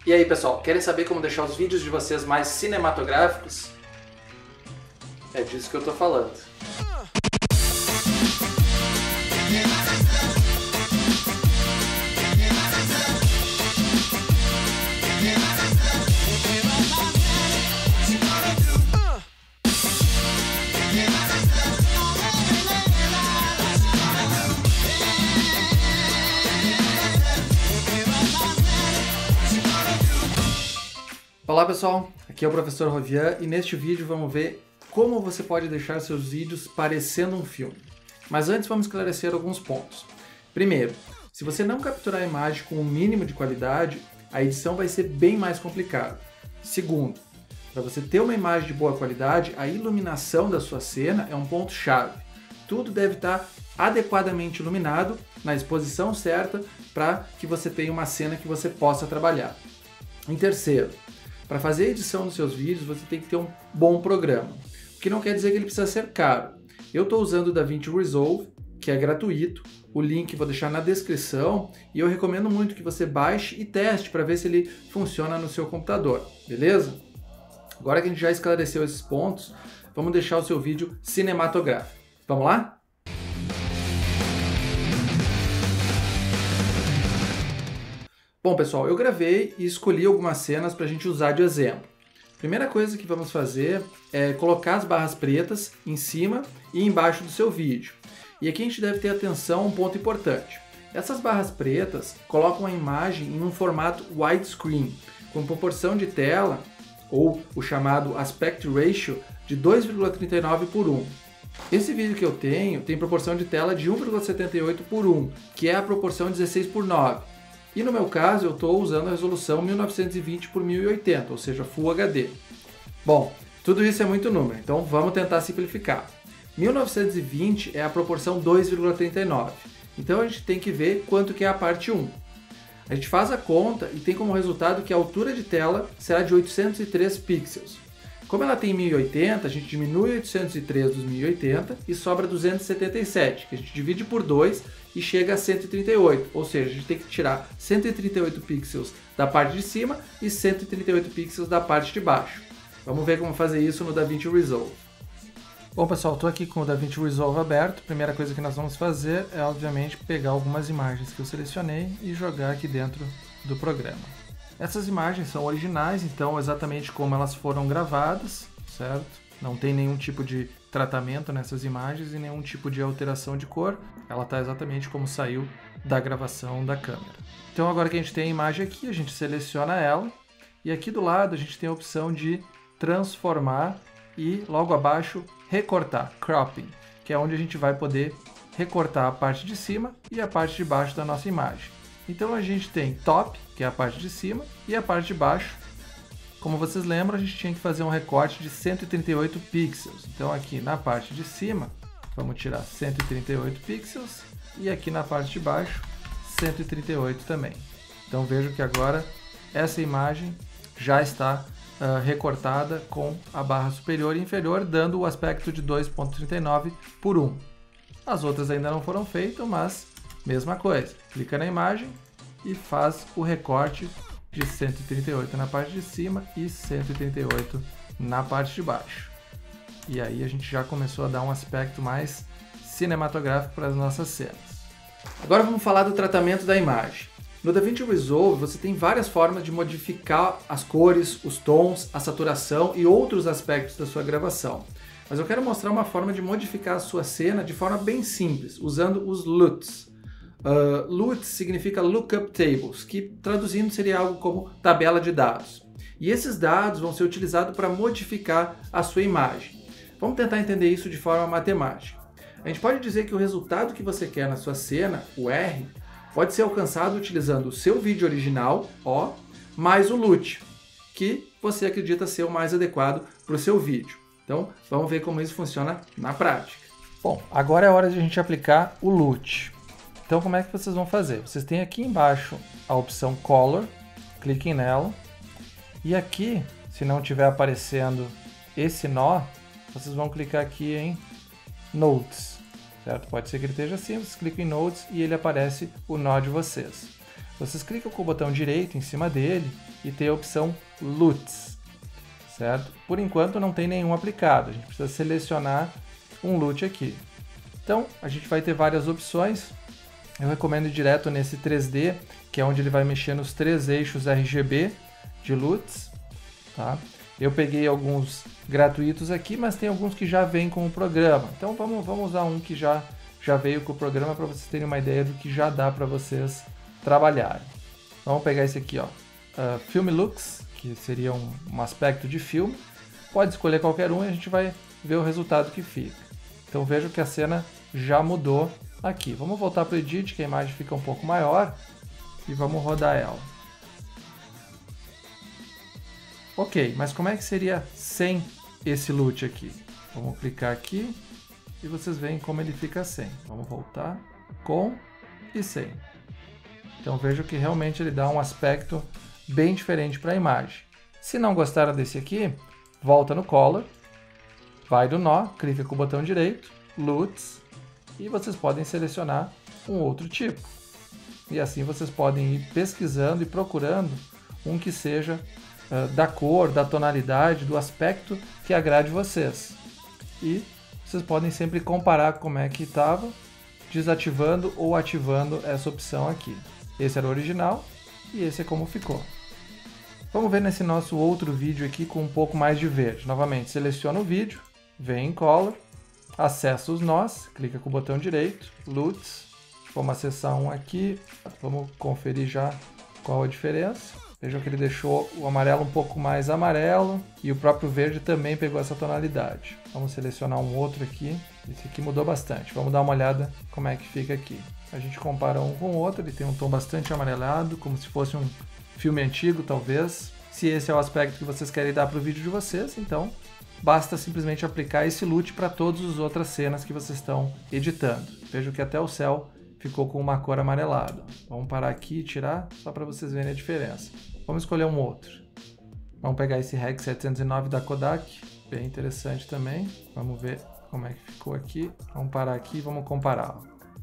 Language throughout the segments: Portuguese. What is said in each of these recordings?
E aí, pessoal, querem saber como deixar os vídeos de vocês mais cinematográficos? É disso que eu tô falando. Olá pessoal, aqui é o professor Rovian e neste vídeo vamos ver como você pode deixar seus vídeos parecendo um filme. Mas antes vamos esclarecer alguns pontos. Primeiro, se você não capturar a imagem com o mínimo de qualidade, a edição vai ser bem mais complicada. Segundo, para você ter uma imagem de boa qualidade, a iluminação da sua cena é um ponto-chave. Tudo deve estar adequadamente iluminado, na exposição certa, para que você tenha uma cena que você possa trabalhar. Em terceiro, para fazer a edição dos seus vídeos, você tem que ter um bom programa, o que não quer dizer que ele precisa ser caro. Eu estou usando o DaVinci Resolve, que é gratuito, o link vou deixar na descrição e eu recomendo muito que você baixe e teste para ver se ele funciona no seu computador, beleza? Agora que a gente já esclareceu esses pontos, vamos deixar o seu vídeo cinematográfico. Vamos lá? Bom pessoal, eu gravei e escolhi algumas cenas para a gente usar de exemplo. Primeira coisa que vamos fazer é colocar as barras pretas em cima e embaixo do seu vídeo. E aqui a gente deve ter atenção a um ponto importante. Essas barras pretas colocam a imagem em um formato widescreen, com proporção de tela, ou o chamado aspect ratio, de 2,39 por 1. Esse vídeo que eu tenho tem proporção de tela de 1,78 por 1, que é a proporção 16 por 9. E no meu caso eu estou usando a resolução 1920 por 1080, ou seja, Full HD. Bom, tudo isso é muito número, então vamos tentar simplificar. 1920 é a proporção 2,39, então a gente tem que ver quanto que é a parte 1. A gente faz a conta e tem como resultado que a altura de tela será de 803 pixels. Como ela tem 1080, a gente diminui 803 dos 1080 e sobra 277, que a gente divide por 2 e chega a 138, ou seja, a gente tem que tirar 138 pixels da parte de cima e 138 pixels da parte de baixo. Vamos ver como fazer isso no DaVinci Resolve. Bom pessoal, estou aqui com o DaVinci Resolve aberto. A primeira coisa que nós vamos fazer é obviamente pegar algumas imagens que eu selecionei e jogar aqui dentro do programa. Essas imagens são originais, então exatamente como elas foram gravadas, certo? Não tem nenhum tipo de tratamento nessas imagens e nenhum tipo de alteração de cor. Ela está exatamente como saiu da gravação da câmera. Então agora que a gente tem a imagem aqui, a gente seleciona ela e aqui do lado a gente tem a opção de transformar e logo abaixo recortar, cropping, que é onde a gente vai poder recortar a parte de cima e a parte de baixo da nossa imagem. Então a gente tem top, que é a parte de cima, e a parte de baixo. Como vocês lembram, a gente tinha que fazer um recorte de 138 pixels. Então aqui na parte de cima, vamos tirar 138 pixels, e aqui na parte de baixo, 138 também. Então vejo que agora essa imagem já está recortada com a barra superior e inferior, dando o aspecto de 2,39 por 1. As outras ainda não foram feitas, mas mesma coisa. Clica na imagem e faz o recorte de 138 na parte de cima e 138 na parte de baixo. E aí a gente já começou a dar um aspecto mais cinematográfico para as nossas cenas. Agora vamos falar do tratamento da imagem. No DaVinci Resolve você tem várias formas de modificar as cores, os tons, a saturação e outros aspectos da sua gravação. Mas eu quero mostrar uma forma de modificar a sua cena de forma bem simples, usando os LUTs. LUTs significa Lookup Tables, que traduzindo seria algo como tabela de dados. E esses dados vão ser utilizados para modificar a sua imagem. Vamos tentar entender isso de forma matemática. A gente pode dizer que o resultado que você quer na sua cena, o R, pode ser alcançado utilizando o seu vídeo original, O, mais o LUT, que você acredita ser o mais adequado para o seu vídeo. Então, vamos ver como isso funciona na prática. Bom, agora é hora de a gente aplicar o LUT. Então, como é que vocês vão fazer? Vocês têm aqui embaixo a opção Color, cliquem nela, e aqui, se não estiver aparecendo esse nó, vocês vão clicar aqui em Notes, certo? Pode ser que ele esteja assim, vocês clicam em Notes e ele aparece o nó de vocês. vocês clicam com o botão direito em cima dele e tem a opção LUTs, certo? Por enquanto não tem nenhum aplicado, a gente precisa selecionar um LUT aqui. Então, a gente vai ter várias opções. Eu recomendo ir direto nesse 3D, que é onde ele vai mexer nos 3 eixos RGB de LUTs, tá? Eu peguei alguns gratuitos aqui, mas tem alguns que já vêm com o programa. Então vamos usar um que já veio com o programa para vocês terem uma ideia do que já dá para vocês trabalharem. Vamos pegar esse aqui, ó, Film Looks, que seria um aspecto de filme. Pode escolher qualquer um e a gente vai ver o resultado que fica. Então vejam que a cena já mudou aqui. Vamos voltar para o Edit, que a imagem fica um pouco maior, e vamos rodar ela. Ok, mas como é que seria sem esse LUT aqui? Vamos clicar aqui e vocês veem como ele fica sem. Vamos voltar com e sem. Então vejam que realmente ele dá um aspecto bem diferente para a imagem. Se não gostaram desse aqui, volta no Color, vai do nó, clica com o botão direito, LUTs, e vocês podem selecionar um outro tipo. E assim vocês podem ir pesquisando e procurando um que seja da cor, da tonalidade, do aspecto que agrade vocês. E vocês podem sempre comparar como é que estava, desativando ou ativando essa opção aqui. Esse era o original e esse é como ficou. Vamos ver nesse nosso outro vídeo aqui com um pouco mais de verde. Novamente, seleciona o vídeo, vem em Color, acessa os nós, clica com o botão direito, LUTs, vamos acessar um aqui, vamos conferir já qual a diferença. Vejam que ele deixou o amarelo um pouco mais amarelo e o próprio verde também pegou essa tonalidade. Vamos selecionar um outro aqui. Esse aqui mudou bastante. Vamos dar uma olhada como é que fica aqui. A gente compara um com o outro. Ele tem um tom bastante amarelado, como se fosse um filme antigo, talvez. Se esse é o aspecto que vocês querem dar para o vídeo de vocês, então basta simplesmente aplicar esse LUT para todas as outras cenas que vocês estão editando. Vejam que até o céu ficou com uma cor amarelada. Vamos parar aqui e tirar, só para vocês verem a diferença. Vamos escolher um outro. Vamos pegar esse REC 709 da Kodak, bem interessante também. Vamos ver como é que ficou aqui. Vamos parar aqui e vamos comparar.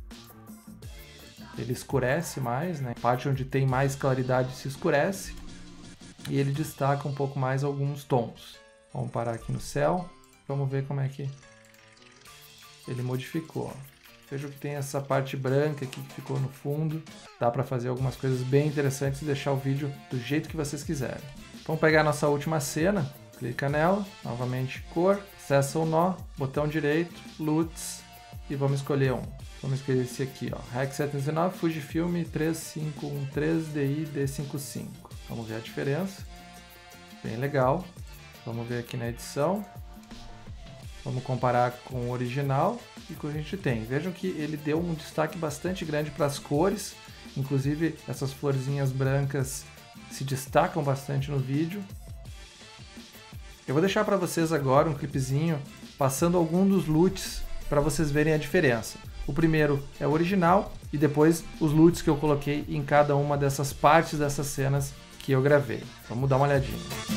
Ele escurece mais, né? A parte onde tem mais claridade se escurece e ele destaca um pouco mais alguns tons. Vamos parar aqui no céu, vamos ver como é que ele modificou. Vejam que tem essa parte branca aqui que ficou no fundo. Dá para fazer algumas coisas bem interessantes e deixar o vídeo do jeito que vocês quiserem. Vamos pegar a nossa última cena, clica nela, novamente cor, acessa o nó, botão direito, LUTs e vamos escolher um. Vamos escolher esse aqui, ó, REC 709 Fujifilm 3513 DI D55. Vamos ver a diferença, bem legal. Vamos ver aqui na edição. Vamos comparar com o original e com o que a gente tem. Vejam que ele deu um destaque bastante grande para as cores, inclusive essas florzinhas brancas se destacam bastante no vídeo. Eu vou deixar para vocês agora um clipezinho passando algum dos LUTs para vocês verem a diferença. O primeiro é o original e depois os LUTs que eu coloquei em cada uma dessas partes dessas cenas que eu gravei. Vamos dar uma olhadinha.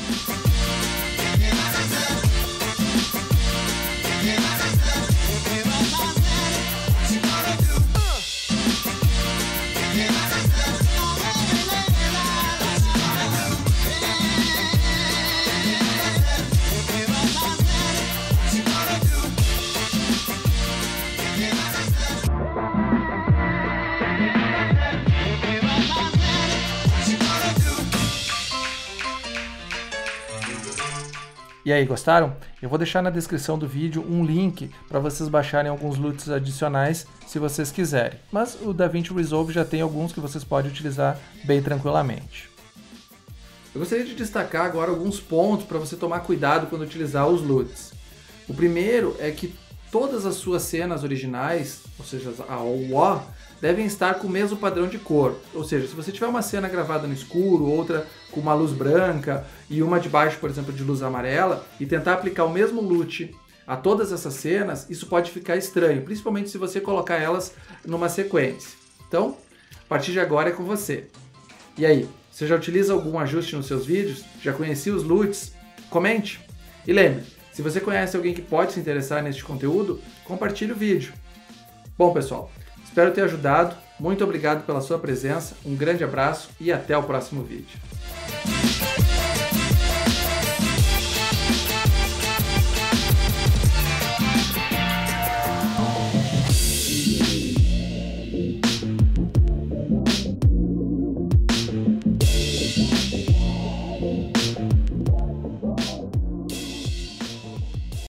E aí, gostaram? Eu vou deixar na descrição do vídeo um link para vocês baixarem alguns LUTs adicionais se vocês quiserem. Mas o DaVinci Resolve já tem alguns que vocês podem utilizar bem tranquilamente. Eu gostaria de destacar agora alguns pontos para você tomar cuidado quando utilizar os LUTs. O primeiro é que todas as suas cenas originais, ou seja, a OWA, devem estar com o mesmo padrão de cor. Ou seja, se você tiver uma cena gravada no escuro, outra com uma luz branca e uma de baixo, por exemplo, de luz amarela, e tentar aplicar o mesmo LUT a todas essas cenas, isso pode ficar estranho, principalmente se você colocar elas numa sequência. Então, a partir de agora é com você. E aí, você já utiliza algum ajuste nos seus vídeos? Já conhecia os LUTs? Comente! E lembre, se você conhece alguém que pode se interessar neste conteúdo, compartilhe o vídeo. Bom, pessoal, Espero ter ajudado. Muito obrigado pela sua presença, um grande abraço e até o próximo vídeo.